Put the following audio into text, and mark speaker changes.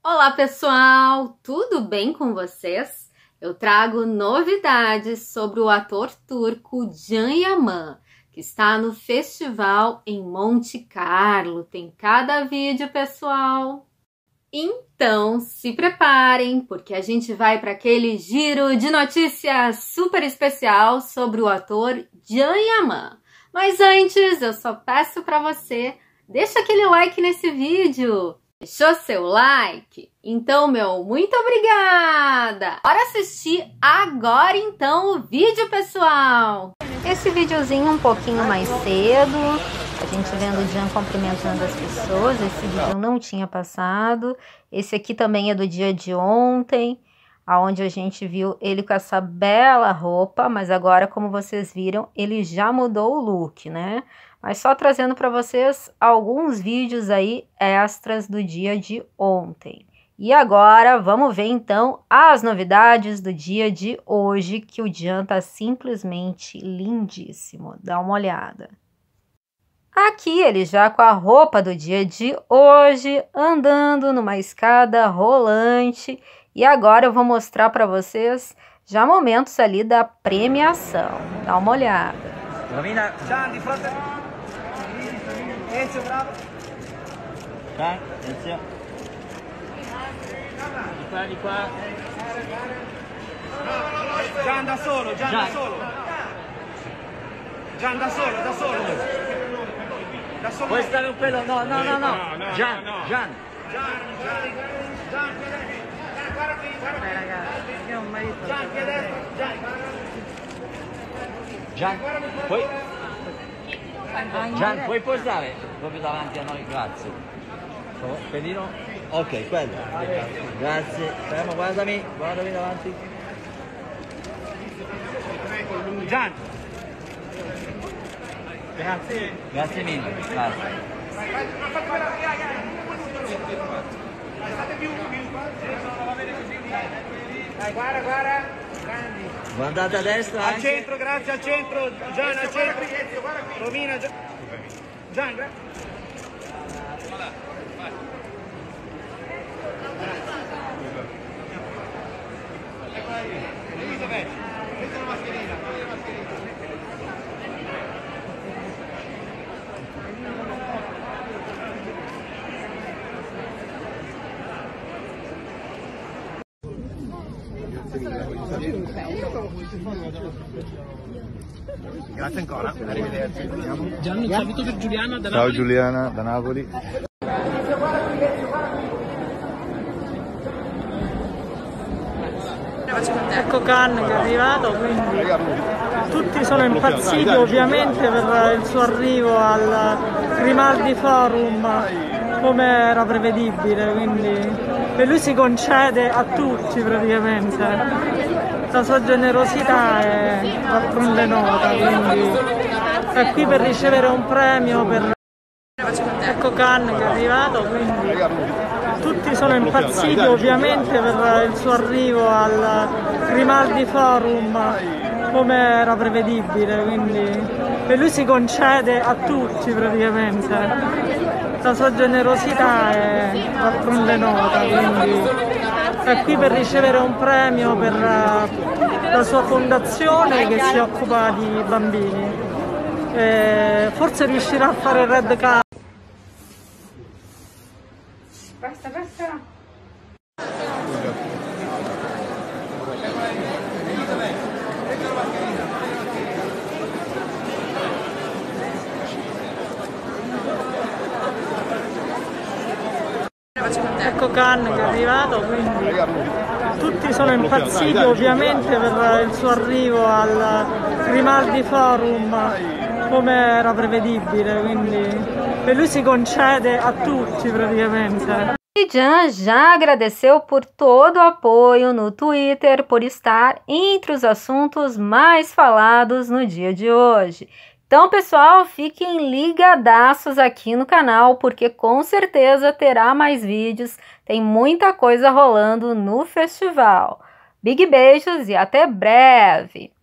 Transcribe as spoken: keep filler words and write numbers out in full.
Speaker 1: Olá pessoal, tudo bem com vocês? Eu trago novidades sobre o ator turco Can Yaman, que está no festival em Monte Carlo. Tem cada vídeo, pessoal! Então se preparem, porque a gente vai para aquele giro de notícias super especial sobre o ator Can Yaman. Mas antes, eu só peço para você, deixa aquele like nesse vídeo. Deixou seu like? Então, meu, muito obrigada! Bora assistir agora, então, o vídeo, pessoal!
Speaker 2: Esse videozinho um pouquinho mais cedo, a gente vendo o Can cumprimentando as pessoas. Esse vídeo não tinha passado. Esse aqui também é do dia de ontem, aonde a gente viu ele com essa bela roupa, mas agora, como vocês viram, ele já mudou o look, né? Mas só trazendo para vocês alguns vídeos aí extras do dia de ontem. E agora vamos ver então as novidades do dia de hoje, que o Can tá simplesmente lindíssimo. Dá uma olhada. Aqui ele já com a roupa do dia de hoje, andando numa escada rolante. E agora eu vou mostrar para vocês já momentos ali da premiação. Dá uma olhada.
Speaker 3: Romina, Can, di fronte. Ezio, bravo. Can, Ezio. Di qua, di qua. Can da solo, Can da solo. Can da solo, da solo. Da solo. Puoi stare un pelo? No, no, no, no. Can, Can. Can, Can, guarda qui, guarda qui. Ragazzi, io ho un marito. Can, qui a destra, Can. Can, puoi... Can, puoi posare proprio davanti a noi, grazie. Pedino? Ok, quello. Grazie. Fermo, guardami, guardami davanti. Can. Grazie. Grazie mille, grazie. Dai, guarda, guarda. Guardate a destra. Al anche. Centro, grazie, al centro. Can, al centro. Romina, Can. Can, grazie. Elisabeth, metti la mascherina, metti la mascherina.
Speaker 4: Grazie ancora, arrivederci.
Speaker 5: Gian, un saluto per Giuliana da
Speaker 4: Ciao
Speaker 5: Napoli.
Speaker 4: Giuliana da Napoli.
Speaker 6: Ecco Can che è arrivato, quindi tutti sono impazziti ovviamente per il suo arrivo al Grimaldi Forum, come era prevedibile, quindi e lui si concede a tutti praticamente. La sua generosità è d'altronde nota, quindi è qui per ricevere un premio per... Ecco Can che è arrivato, quindi tutti sono impazziti ovviamente per il suo arrivo al Grimaldi Forum, come era prevedibile, quindi e lui si concede a tutti praticamente. La sua generosità è d'altronde nota, quindi è qui per ricevere un premio per la sua fondazione che si occupa di bambini. E forse riuscirà a fare il red carpet.
Speaker 1: Basta, basta!
Speaker 6: Ecco Can che è arrivato, quindi tutti sono impazziti ovviamente per il suo arrivo al Grimaldi Forum, come era prevedibile, quindi e lui si concede a tutti praticamente.
Speaker 2: E Can já agradeceu por todo o apoio no Twitter, por estar entre os assuntos mais falados no dia de hoje. Então, pessoal, fiquem ligadaços aqui no canal, porque com certeza terá mais vídeos, tem muita coisa rolando no festival. Big beijos e até breve!